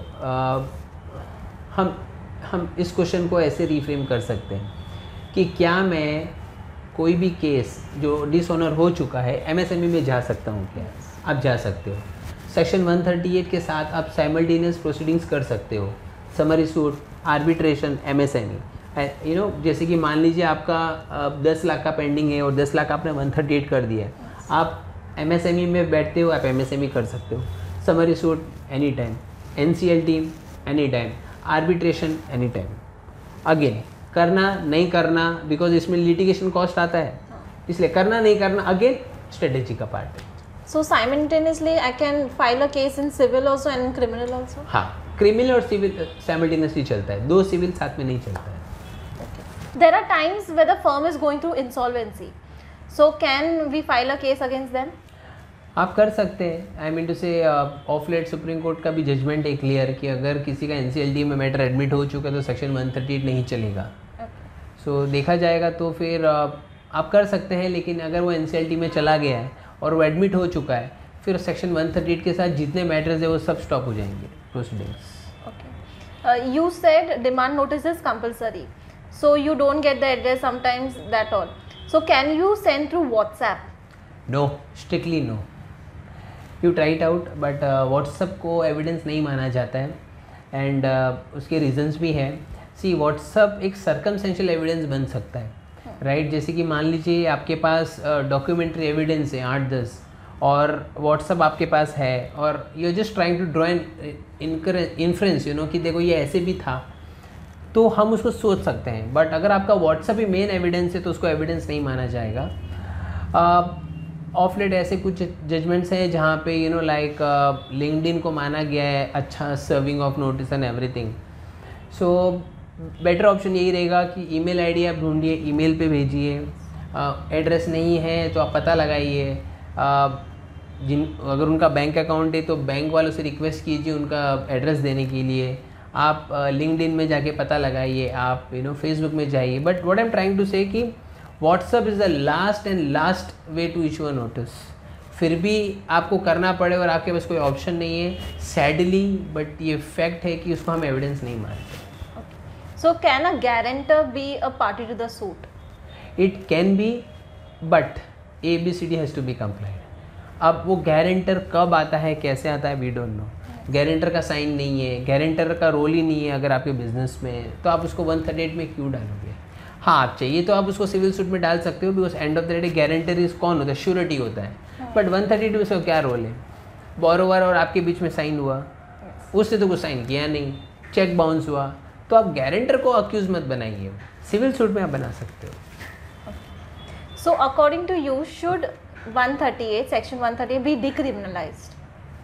हम इस क्वेश्चन को ऐसे रिफ्रेम कर सकते हैं कि क्या मैं कोई भी केस जो डिसऑनर हो चुका है एमएसएमई में जा सकता हूँ क्या? आप जा सकते हो। सेक्शन 138 के साथ आप साइमल्टेनियस प्रोसीडिंग्स कर सकते हो, summary suit, arbitration, MSME. You know, जैसे कि मान लीजिए आपका 10 लाख का पेंडिंग है और 10 लाख आपने 138 कर दिया है, आप एमएसएमई में बैठते हो, आप एमएसएमई कर सकते हो। Summary suit any time, NCLT any time, arbitration any time. Again करना नहीं करना, बिकॉज इसमें लिटिगेशन कॉस्ट आता है, इसलिए करना नहीं करना अगेन स्ट्रेटेजी का पार्ट है। So simultaneously I can file a case in civil also and in criminal also? हाँ, क्रिमिनल और सिविल साइमल्टेनियसली चलता है, 2 सिविल साथ में नहीं चलता है। Okay. There are times where the firm is going through insolvency. So can we file a case against them? आप कर सकते हैं। I mean to say of late Supreme Court का भी जजमेंट है क्लियर कि अगर किसी का एनसीएलटी में मैटर एडमिट हो चुका है तो सेक्शन 138 नहीं चलेगा। सो देखा जाएगा तो फिर आप कर सकते हैं, लेकिन अगर वो एनसीएलटी में चला गया है और वो एडमिट हो चुका है, फिर सेक्शन 138 के साथ जितने मैटर्स है वो सब स्टॉप हो जाएंगे proceedings. Okay. You said demand notice is compulsory. So you don't get the address sometimes that all. So can you send through WhatsApp? No, strictly no. You try it out, but WhatsApp को evidence नहीं माना जाता है. And उसके reasons भी हैं. See, WhatsApp एक circumstantial evidence बन सकता है, राइट? जैसे कि मान लीजिए आपके पास डॉक्यूमेंट्री एविडेंस है 8-10 और व्हाट्सअप आपके पास है, और you are just trying to draw an inference, you know, कि देखो ये ऐसे भी था, तो हम उसको सोच सकते हैं. बट अगर आपका व्हाट्सअप ही मेन एविडेंस है तो उसको एविडेंस नहीं माना जाएगा. ऑफ लेट ऐसे कुछ जजमेंट्स हैं जहाँ पे यू नो लाइक लिंक्डइन को माना गया है अच्छा serving of notice and everything. So better option यही रहेगा कि ईमेल आईडी आप ढूंढिए, ईमेल पे भेजिए. एड्रेस नहीं है तो आप पता लगाइए. अगर उनका बैंक अकाउंट है तो बैंक वालों से रिक्वेस्ट कीजिए उनका एड्रेस देने के लिए. आप लिंक्डइन में जाके पता लगाइए, आप यू नो फेसबुक में जाइए. But what I am trying to say कि WhatsApp is the last way to issue a notice. फिर भी आपको करना पड़े और आपके पास कोई ऑप्शन नहीं है, सैडली, बट ये फैक्ट है कि उसको हम एविडेंस नहीं मानते. So can a guarantor be a party to the suit? It can be, but ABCD has to be complied. अब वो गारंटर कब आता है, कैसे आता है, वी डोंट नो. गारंटर का साइन नहीं है, गारंटर का रोल ही नहीं है अगर आपके बिजनेस में, तो आप उसको 138 में क्यों डालोगे? हाँ, आप चाहिए तो आप उसको सिविल सूट में डाल सकते हो, because end of the day guarantor is कौन होता है? श्योरिटी होता है. बट 132 में उसका क्या रोल है? बोरोवर और आपके बीच में साइन हुआ, उसने तो कुछ साइन किया नहीं, चेक बाउंस हुआ, तो आप गारंटर को अक्यूज मत बनाइए. सिविल सूट में आप बना सकते हो. So according to you, should 138, section 138 be decriminalized?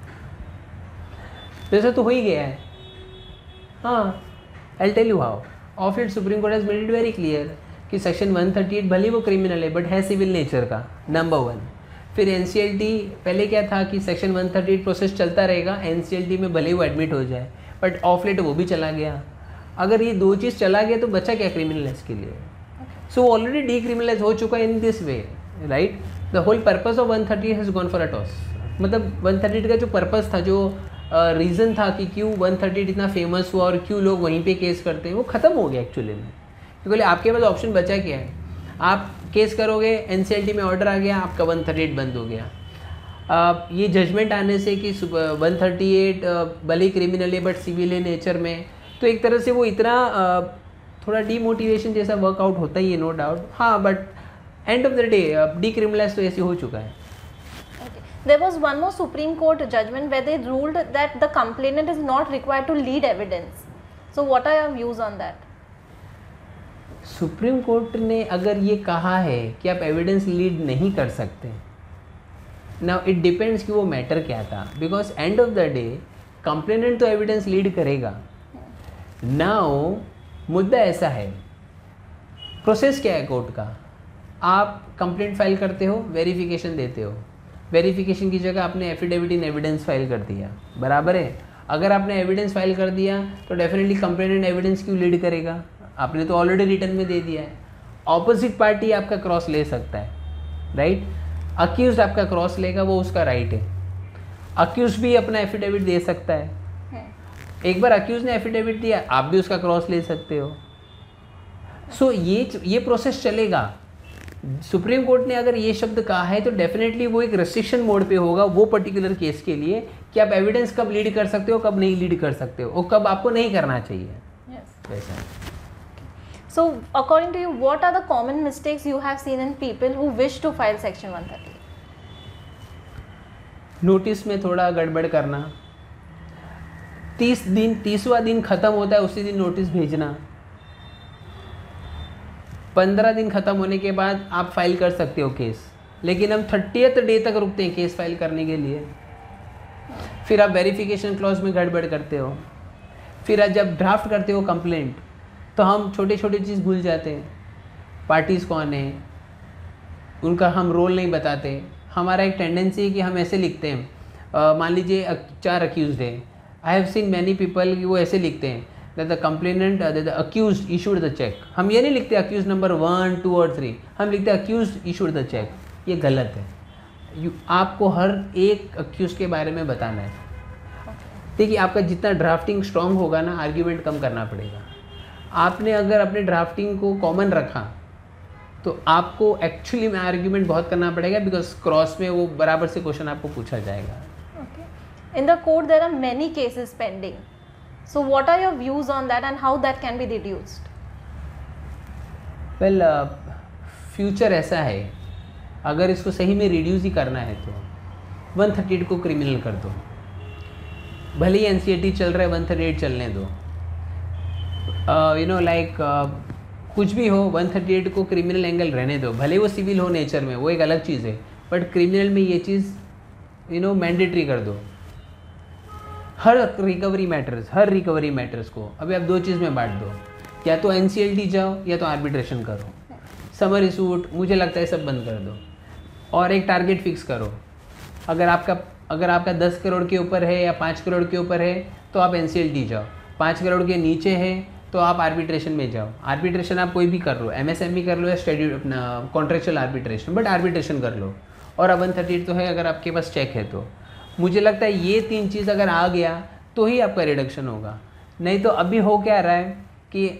वैसे तो हो ही गया है. हाँ, I'll tell you how. Of late Supreme Court has made it very clear कि सेक्शन 138 भले वो क्रिमिनल है बट है सिविल नेचर का, नंबर 1. फिर NCLT पहले क्या था कि सेक्शन 138 प्रोसेस चलता रहेगा, NCLT में भले ही वो एडमिट हो जाए, बट ऑफ लेट वो भी चला गया. अगर ये दो चीज़ चला गया तो बचा क्या क्रिमिनलाइज के लिए? सो ऑलरेडी डीक्रिमिनलाइज हो चुका है in this way, right? The whole purpose of 138 has gone for a toss. मतलब 138 का जो पर्पस था, जो रीज़न था कि क्यों 138 इतना फेमस हुआ और क्यों लोग वहीं पे केस करते हैं, वो ख़त्म हो गया एक्चुअली में. क्योंकि आपके पास ऑप्शन बचा क्या है? आप केस करोगे, NCLT में ऑर्डर आ गया, आपका 138 बंद हो गया. ये जजमेंट आने से कि 138 भले ही क्रिमिनल है बट सिविल है नेचर में, तो एक तरह से वो इतना थोड़ा डीमोटिवेशन जैसा वर्कआउट होता ही है, नो डाउट. हाँ, but end of the day decriminalise तो ऐसे हो चुका है. There was one more Supreme Court judgment where they ruled that the complainant is not required to lead evidence. So what are your views on that? Supreme Court ने अगर ये कहा है कि आप एविडेंस लीड नहीं कर सकते, नाउ इट डिपेंड्स कि वो मैटर क्या था. Because end of the day complainant तो एविडेंस लीड करेगा. नाउ मुद्दा ऐसा है, प्रोसेस क्या है कोर्ट का? आप कंप्लेंट फाइल करते हो, वेरिफिकेशन देते हो, वेरिफिकेशन की जगह आपने एफिडेविट इन एविडेंस फाइल कर दिया, बराबर है? अगर आपने एविडेंस फाइल कर दिया तो डेफिनेटली कंप्लेनेंट एविडेंस क्यों लीड करेगा? आपने तो ऑलरेडी रिटर्न में दे दिया है. ऑपोजिट पार्टी आपका क्रॉस ले सकता है, राइट? अक्यूज आपका क्रॉस लेगा, वो उसका राइट है. अक्यूज भी अपना एफिडेविट दे सकता है. एक बार अक्यूज ने एफिडेविट दिया, आप भी उसका क्रॉस ले सकते हो. सो ये प्रोसेस चलेगा. सुप्रीम कोर्ट ने अगर ये शब्द कहा है तो डेफिनेटली वो एक रेस्ट्रिक्शन मोड पे होगा वो पर्टिकुलर केस के लिए कि आप एविडेंस कब लीड कर सकते हो, कब नहीं लीड कर सकते हो, और कब आपको नहीं करना चाहिए. वैसा. So according to you, what are the common mistakes you have seen in people who wish to file section 138? Notice में थोड़ा गड़बड़ करना. 30वां दिन ख़त्म होता है, उसी दिन नोटिस भेजना. 15 दिन ख़त्म होने के बाद आप फाइल कर सकते हो केस, लेकिन हम 30th डे तक रुकते हैं केस फाइल करने के लिए. फिर आप वेरिफिकेशन क्लॉज में गड़बड़ करते हो. फिर आप जब ड्राफ्ट करते हो कंप्लेंट तो हम छोटे छोटे चीज़ भूल जाते हैं. पार्टीज़ कौन है, उनका हम रोल नहीं बताते. हमारा एक टेंडेंसी है कि हम ऐसे लिखते हैं, मान लीजिए 4 अक्यूज़ड है. I have seen many people कि वो ऐसे लिखते हैं that the complainant the accused issued the cheque. हम ये नहीं लिखते अक्यूज नंबर 1, 2 और 3, हम लिखते हैं अक्यूज्ड इशूड द चेक. ये गलत है. आपको हर एक अक्यूज के बारे में बताना है. देखिए, आपका जितना ड्राफ्टिंग स्ट्रॉन्ग होगा ना, आर्ग्यूमेंट कम करना पड़ेगा. आपने अगर अपने ड्राफ्टिंग को कॉमन रखा तो आपको एक्चुअली में आर्ग्यूमेंट बहुत करना पड़ेगा, बिकॉज क्रॉस में वो बराबर से क्वेश्चन आपको पूछा जाएगा. In the court there are many cases pending. So what are your views on that and how that can be reduced? Well future ऐसा है, अगर इसको सही में रिड्यूस ही करना है तो 138 को क्रिमिनल कर दो. भले ही एनसीईआरटी चल रहा है, 138 चलने दो. कुछ भी हो, 138 को क्रिमिनल एंगल रहने दो. भले वो सिविल हो नेचर में, वो एक अलग चीज़ है, बट क्रिमिनल में ये चीज़ मैंडेटरी कर दो. हर रिकवरी मैटर्स को अभी आप दो चीज़ में बांट दो, या तो एनसीएलटी जाओ या तो आर्बिट्रेशन करो. समरी सूट मुझे लगता है सब बंद कर दो, और एक टारगेट फिक्स करो. अगर आपका 10 करोड़ के ऊपर है या 5 करोड़ के ऊपर है तो आप एनसीएलटी जाओ. 5 करोड़ के नीचे है तो आप आर्बिट्रेशन में जाओ. आर्बिट्रेशन आप कोई भी कर लो, एमएसएमई कर लो या शेड्यूल अपना कॉन्ट्रेक्चुअल आर्बिट्रेशन, बट आर्बिट्रेशन कर लो. और अब 138 तो है अगर आपके पास चेक है तो. मुझे लगता है ये 3 चीज़ अगर आ गया तो ही आपका रिडक्शन होगा. नहीं तो अभी हो क्या रहा है कि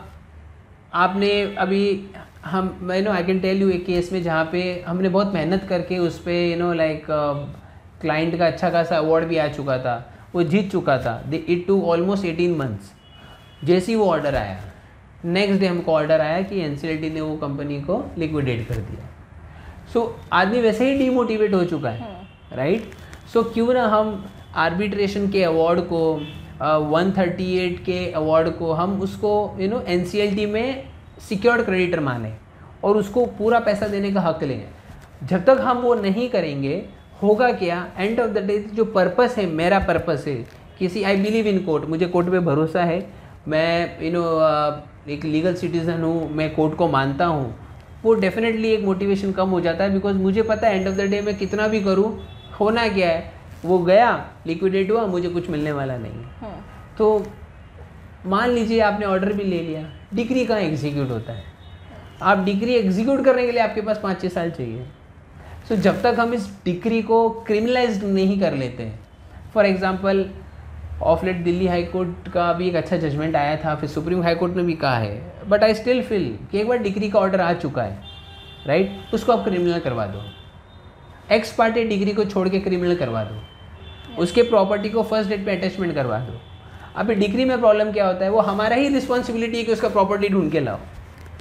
आपने अभी हम आई कैन टेल यू एक केस में जहाँ पे हमने बहुत मेहनत करके उस पर क्लाइंट का अच्छा खासा अवार्ड भी आ चुका था, वो जीत चुका था. It to almost 18 months. जैसे ही वो ऑर्डर आया, नेक्स्ट डे हमको ऑर्डर आया कि एनसीएलटी ने वो कंपनी को लिक्विडेट कर दिया. सो आदमी वैसे ही डीमोटिवेट हो चुका है, राइट. सो क्यों ना हम आर्बिट्रेशन के अवार्ड को 138 के अवार्ड को हम उसको एनसीएलटी में सिक्योर्ड क्रेडिटर माने और उसको पूरा पैसा देने का हक लें. जब तक हम वो नहीं करेंगे होगा क्या, एंड ऑफ द डे जो पर्पस है, मेरा पर्पस है किसी, आई बिलीव इन कोर्ट, मुझे कोर्ट पे भरोसा है. मैं एक लीगल सिटीज़न हूँ, मैं कोर्ट को मानता हूँ. वो डेफिनेटली एक मोटिवेशन कम हो जाता है, बिकॉज मुझे पता है एंड ऑफ द डे मैं कितना भी करूँ, होना क्या है, वो गया लिक्विडेट हुआ, मुझे कुछ मिलने वाला नहीं है. तो मान लीजिए आपने ऑर्डर भी ले लिया, डिग्री कहाँ एग्जीक्यूट होता है. आप डिग्री एग्जीक्यूट करने के लिए आपके पास 5-6 साल चाहिए. सो जब तक हम इस डिग्री को क्रिमिनलाइज नहीं कर लेते हैं, for example of late Delhi High Court का भी एक अच्छा जजमेंट आया था, फिर सुप्रीम हाई कोर्ट ने भी कहा है, बट आई स्टिल फील कि एक बार डिग्री का ऑर्डर आ चुका है, राइट, उसको आप क्रिमिनल करवा दो. एक्स पार्टी डिग्री को छोड़ के क्रिमिनल करवा दो, उसके प्रॉपर्टी को फर्स्ट डेट पे अटैचमेंट करवा दो. अभी डिग्री में प्रॉब्लम क्या होता है, वो हमारा ही रिस्पॉन्सिबिलिटी है कि उसका प्रॉपर्टी ढूंढ के लाओ.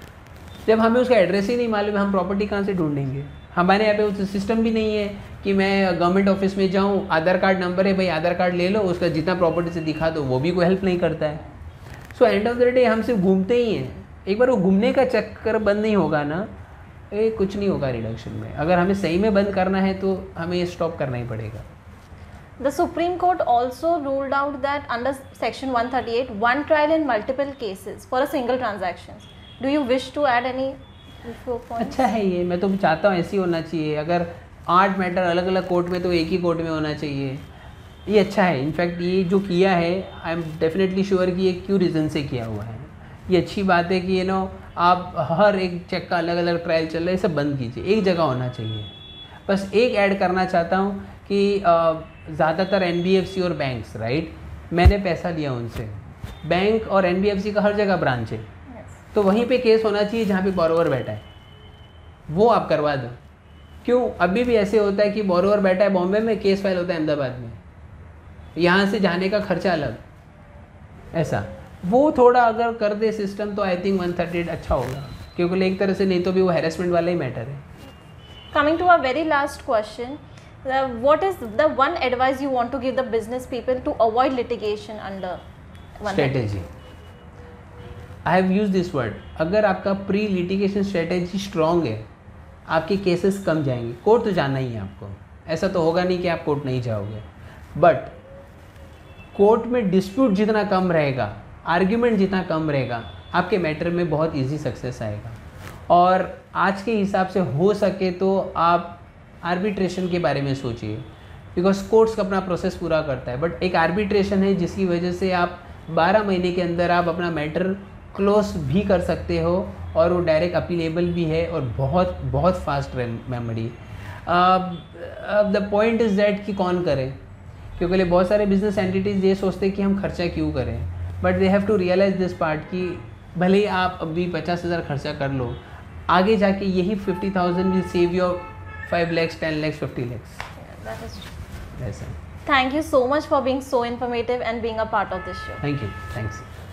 जब हमें उसका एड्रेस ही नहीं मालूम है, हम प्रॉपर्टी कहाँ से ढूंढेंगे. हमारे यहाँ पे वो सिस्टम भी नहीं है कि मैं गवर्नमेंट ऑफिस में जाऊँ, आधार कार्ड नंबर है भाई, आधार कार्ड ले लो, उसका जितना प्रॉपर्टी से दिखा दो, वो भी कोई हेल्प नहीं करता है. So end of the day हम सिर्फ घूमते ही हैं. एक बार वो घूमने का चक्कर बंद नहीं होगा ना, ये कुछ नहीं होगा रिडक्शन में. अगर हमें सही में बंद करना है तो हमें ये स्टॉप करना ही पड़ेगा. The Supreme Court also ruled out that under Section 138, one trial in multiple cases for a single transaction. Do you wish to add any points? अच्छा है ये, मैं तो चाहता हूँ ऐसी होना चाहिए. अगर 8 मैटर अलग अलग कोर्ट में तो एक ही कोर्ट में होना चाहिए. ये अच्छा है. इनफैक्ट ये जो किया है, आई एम डेफिनेटली श्योर कि ये क्यों रीज़न से किया हुआ है. ये अच्छी बात है कि आप हर एक चेक का अलग अलग ट्रायल चल रहा है, ये सब बंद कीजिए, एक जगह होना चाहिए. बस एक ऐड करना चाहता हूँ कि ज़्यादातर एनबीएफसी और बैंक्स, राइट, मैंने पैसा लिया उनसे, बैंक और एनबीएफसी का हर जगह ब्रांच है, तो वहीं पे केस होना चाहिए जहाँ पे बोरोवर बैठा है, वो आप करवा दो. क्यों, अभी भी ऐसे होता है कि बोरोवर बैठा है बॉम्बे में, केस फाइल होता है अहमदाबाद में, यहाँ से जाने का खर्चा अलग. ऐसा वो थोड़ा अगर कर दे सिस्टम तो आई थिंक 138 अच्छा होगा, क्योंकि एक तरह से नहीं तो भी वो हैरेसमेंट वाला ही मैटर है. Coming to our very last question, what is the one advice you want to give the business people to avoid litigation under 138? Strategy. I have used this word. अगर आपका प्री लिटिगेशन स्ट्रेटेजी स्ट्रॉन्ग है, आपके cases कम जाएंगे. Court तो जाना ही है आपको, ऐसा तो होगा नहीं कि आप कोर्ट नहीं जाओगे, बट कोर्ट में डिस्प्यूट जितना कम रहेगा, आर्ग्यूमेंट जितना कम रहेगा, आपके मैटर में बहुत इजी सक्सेस आएगा. और आज के हिसाब से हो सके तो आप आर्बिट्रेशन के बारे में सोचिए, बिकॉज कोर्ट्स का अपना प्रोसेस पूरा करता है, बट एक आर्बिट्रेशन है जिसकी वजह से आप 12 महीने के अंदर आप अपना मैटर क्लोज भी कर सकते हो, और वो डायरेक्ट अपीलेबल भी है, और बहुत बहुत fast memory. The point is that कि कौन करे, क्योंकि बहुत सारे बिजनेस एंटिटीज़ ये सोचते हैं कि हम खर्चा क्यों करें, but they have to realise this part कि भले ही आप अभी 50,000 खर्चा कर लो, आगे जाके यही 50,000 will save your 5 lakhs, 10 lakhs, 50 lakhs. Yeah, that is true. That's it. Thank you so much for being so informative and being a part of this show. Thank you. Thanks.